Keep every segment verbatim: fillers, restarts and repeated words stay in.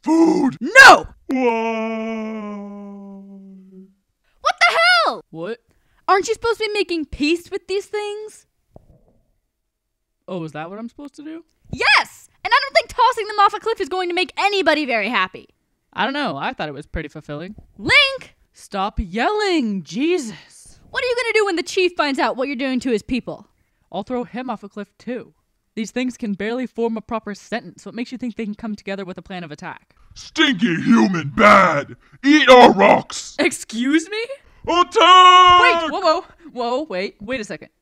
Food! No! Whoa. What the hell? What? Aren't you supposed to be making peace with these things? Oh, is that what I'm supposed to do? Yes! And I don't think tossing them off a cliff is going to make anybody very happy. I don't know. I thought it was pretty fulfilling. Link! Stop yelling! Jesus! What are you going to do when the chief finds out what you're doing to his people? I'll throw him off a cliff too. These things can barely form a proper sentence. What makes you think they can come together with a plan of attack? Stinky human bad! Eat our rocks! Excuse me? Attack! Wait! Whoa, whoa! Whoa, wait. Wait a second.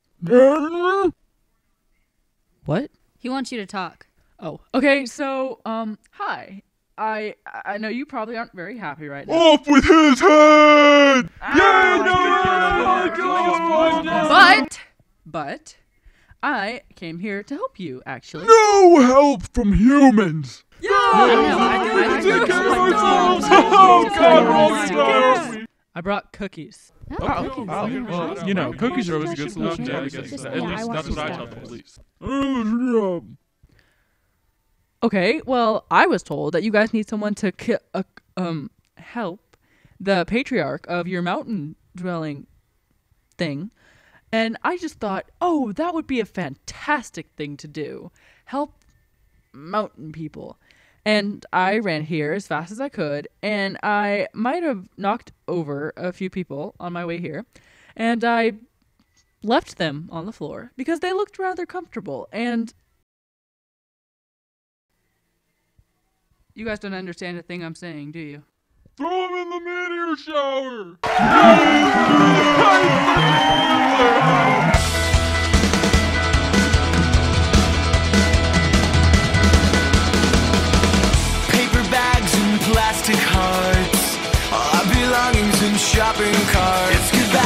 What? He wants you to talk. Oh, okay, so, um, hi. I I know you probably aren't very happy right now. Off with his head! Ah, Yay! No! But, but, I came here to help you, actually. No help from humans! Yeah! I I brought cookies. Oh, Oh, well, you know, cookies are always a good solution to everything. Just- At yeah, I least want that's some what I stuff. tell the police. Okay, well, I was told that you guys need someone to ki- uh, um help the patriarch of your mountain dwelling thing. And I just thought, oh, that would be a fantastic thing to do. Help mountain people. And I ran here as fast as I could, and I might have knocked over a few people on my way here, and I left them on the floor because they looked rather comfortable, and you guys don't understand a thing I'm saying, do you? Throw him in the meteor shower! Paper bags and plastic hearts, all our belongings in shopping carts. It's goodbye,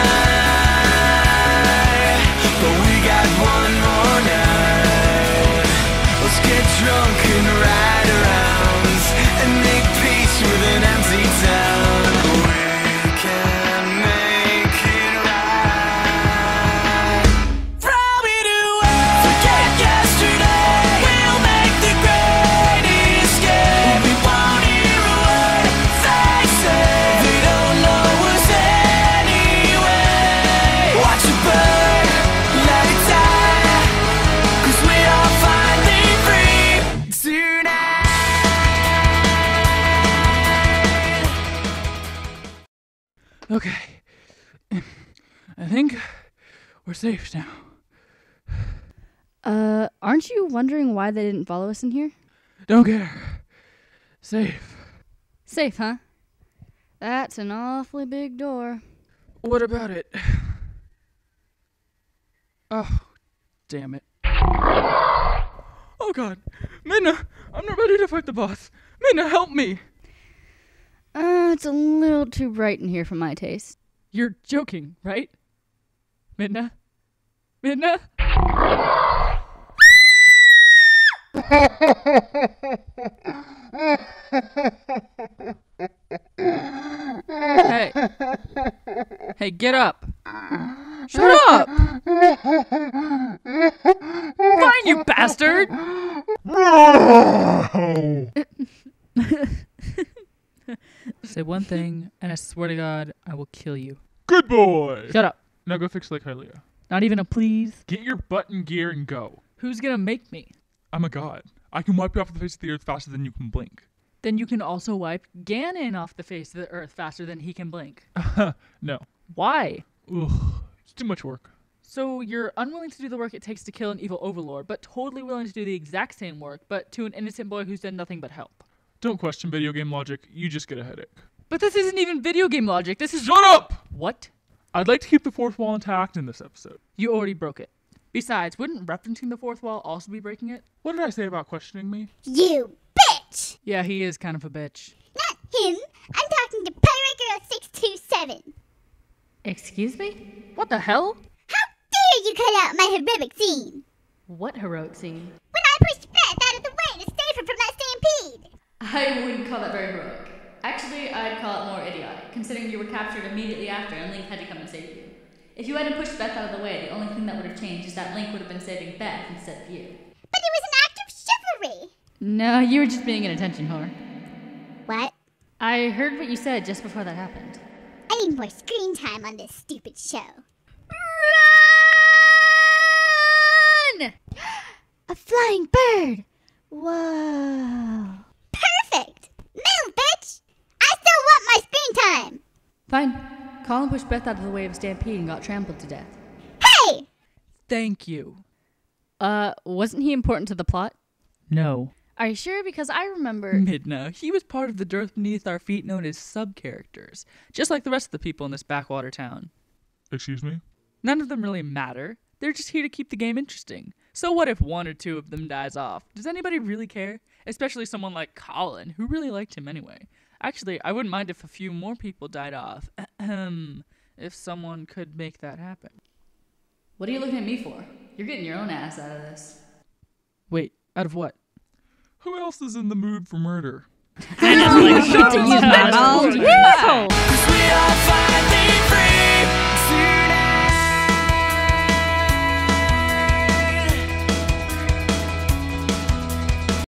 but we got one more night. Let's get drunk and ride around and make peace with an empty town. We can make it right. Throw it away, forget yesterday. We'll make the great escape. We won't hear a word they say. They don't know us anyway. Watch it burn, let it die, 'cause we are finally free tonight. Okay. I think we're safe now. Uh, aren't you wondering why they didn't follow us in here? Don't care. Safe. Safe, huh? That's an awfully big door. What about it? Oh, damn it. Oh god. Minna, I'm not ready to fight the boss. Minna, help me. Uh, it's a little too bright in here for my taste. You're joking, right? Minna? Minna? Hey. Hey, get up. Shut up! Fine, you bastard! Say one thing, and I swear to God, I will kill you. Good boy! Shut up. Now go fix Lake Hylia. Not even a please. Get your butt in gear and go. Who's gonna make me? I'm a god. I can wipe you off the face of the earth faster than you can blink. Then you can also wipe Ganon off the face of the earth faster than he can blink. No. Why? Ugh. It's too much work. So you're unwilling to do the work it takes to kill an evil overlord, but totally willing to do the exact same work, but to an innocent boy who's done nothing but help. Don't question video game logic. You just get a headache. But this isn't even video game logic. This is— Shut up! What? I'd like to keep the fourth wall intact in this episode. You already broke it. Besides, wouldn't referencing the fourth wall also be breaking it? What did I say about questioning me? You bitch! Yeah, he is kind of a bitch. Not him. I'm talking to Pirate Girl six two seven. Excuse me? What the hell? How dare you cut out my heroic scene? What heroic scene? When I pushed Beth out of the way to save her from that stampede. I wouldn't call that very heroic. Actually, I'd call it more idiotic, considering you were captured immediately after and Link had to come and save you. If you hadn't pushed Beth out of the way, the only thing that would have changed is that Link would have been saving Beth instead of you. But it was an act of chivalry. No, you were just being an attention whore. What? I heard what you said just before that happened. I need more screen time on this stupid show. Run! A flying bird! Whoa. Perfect! Move, bitch! I still want my screen time! Fine. Colin pushed Beth out of the way of Stampede and got trampled to death. Hey! Thank you. Uh, wasn't he important to the plot? No. Are you sure? Because I remember... Midna, he was part of the dirt beneath our feet known as sub-characters, just like the rest of the people in this backwater town. Excuse me? None of them really matter. They're just here to keep the game interesting. So what if one or two of them dies off? Does anybody really care? Especially someone like Colin, who really liked him anyway. Actually, I wouldn't mind if a few more people died off. Ahem. If someone could make that happen. What are you looking at me for? You're getting your own ass out of this. Wait, out of what? Who else is in the mood for murder? I know, like, shit to use my mouth.